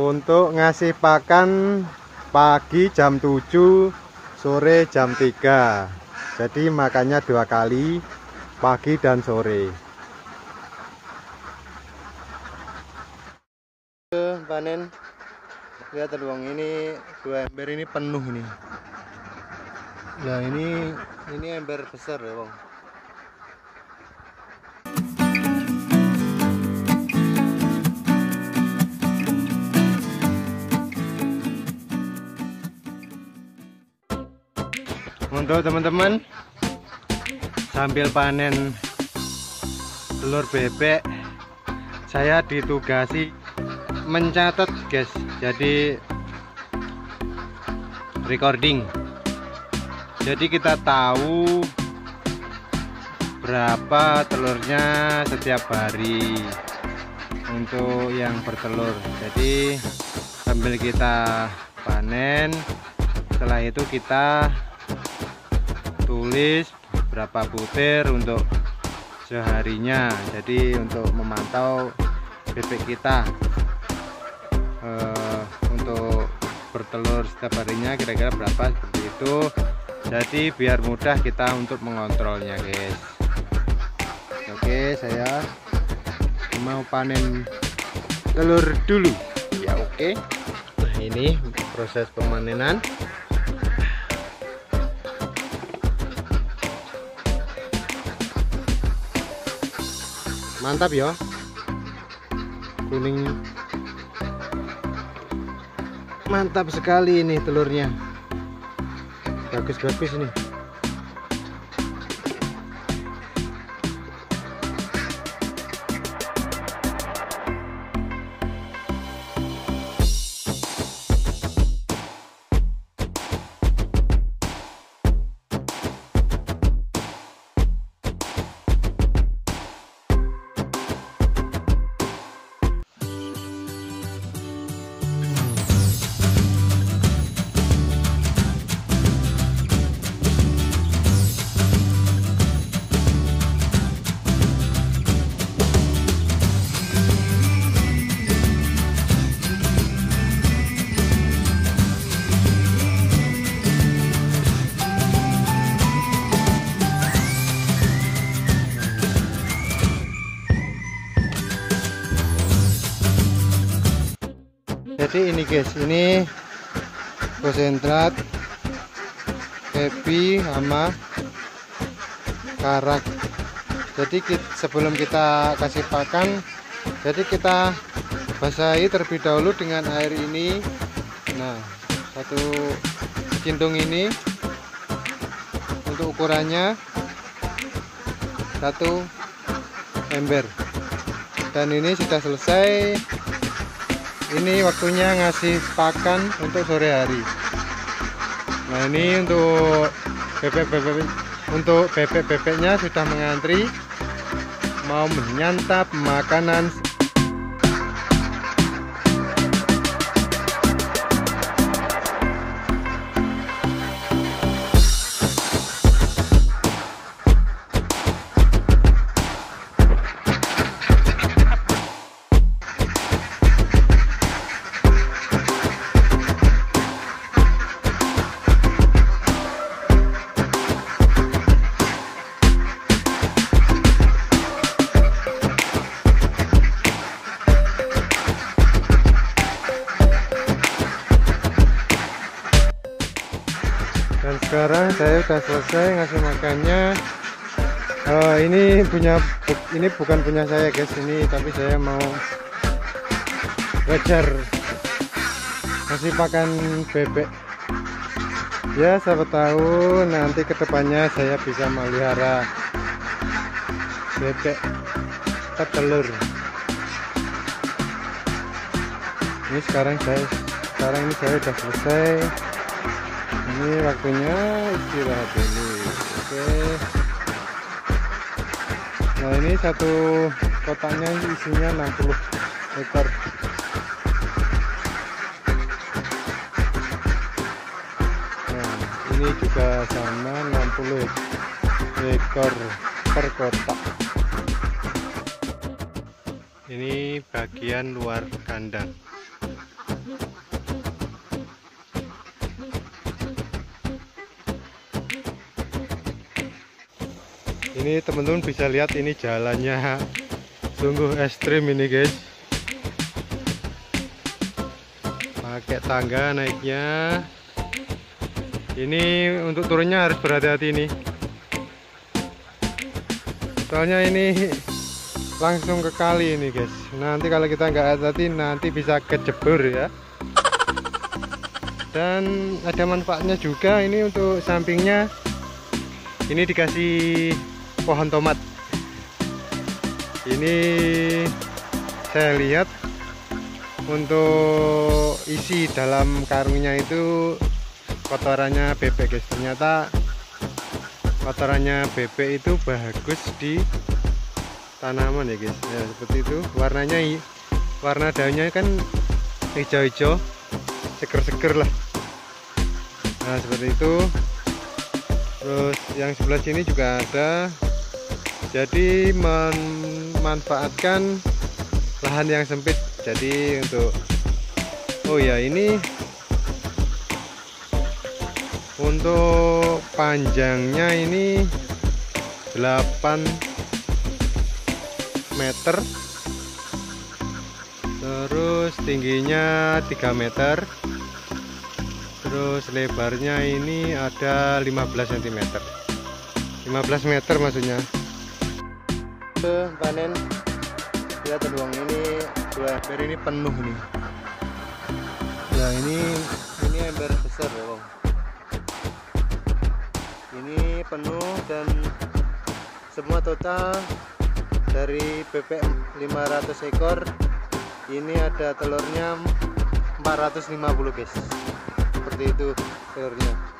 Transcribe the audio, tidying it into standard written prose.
untuk ngasih pakan pagi jam 7, sore jam 3. Jadi makannya 2 kali, pagi dan sore. Panen, lihat teluang ini 2 ember ini penuh nih. Nah ini ember besar ya bang. Untuk teman-teman sambil panen telur bebek, saya ditugasi mencatat guys, jadi recording. Jadi kita tahu berapa telurnya setiap hari untuk yang bertelur. Jadi sambil kita panen, setelah itu kita tulis berapa butir untuk seharinya. Jadi untuk memantau bebek kita untuk bertelur setiap harinya kira-kira berapa, seperti itu. Jadi biar mudah kita untuk mengontrolnya guys. Oke, saya mau panen telur dulu ya. Oke, nah ini proses pemanenan. Mantap ya, kuning, mantap sekali ini telurnya, bagus-bagus nih. Jadi ini guys, ini konsentrat happy sama karak. Jadi sebelum kita kasih pakan, jadi kita basahi terlebih dahulu dengan air ini. Nah, 1 cindung ini untuk ukurannya 1 ember. Dan ini sudah selesai. Ini waktunya ngasih pakan untuk sore hari. Nah ini untuk bebek-bebeknya sudah mengantri mau menyantap makanan. Dan sekarang saya sudah selesai ngasih makannya. Ini bukan punya saya guys, ini tapi saya mau ngejar ngasih pakan bebek ya. Siapa tahu nanti kedepannya saya bisa melihara bebek petelur. Ini sekarang ini saya sudah selesai. Ini waktunya istirahat dulu. Oke. Nah ini 1 kotaknya isinya 60 ekor. Nah ini juga sama 60 ekor per kotak. Ini bagian luar kandang. Ini teman-teman bisa lihat ini jalannya sungguh ekstrim ini guys. Pakai tangga naiknya. Ini untuk turunnya harus berhati-hati ini. Soalnya ini langsung ke kali ini guys. Nanti kalau kita nggak hati-hati nanti bisa kejebur ya. Dan ada manfaatnya juga ini untuk sampingnya. Ini dikasih pohon tomat. Ini saya lihat untuk isi dalam karungnya itu kotorannya bebek guys. Ternyata kotorannya bebek itu bagus di tanaman ya guys. Ya, seperti itu. Warna daunnya kan hijau-hijau, seger-seger lah. Nah seperti itu. Terus yang sebelah sini juga ada. Jadi memanfaatkan lahan yang sempit. Jadi untuk ini untuk panjangnya ini 8 meter, terus tingginya 3 meter, terus lebarnya ini ada 15 cm. 15 meter maksudnya. Panen ya, terbuang ini 2 ember ini penuh nih. Ya ini ember besar ya bang. Ini penuh dan semua total dari bebek 500 ekor. Ini ada telurnya 450 guys. Seperti itu telurnya.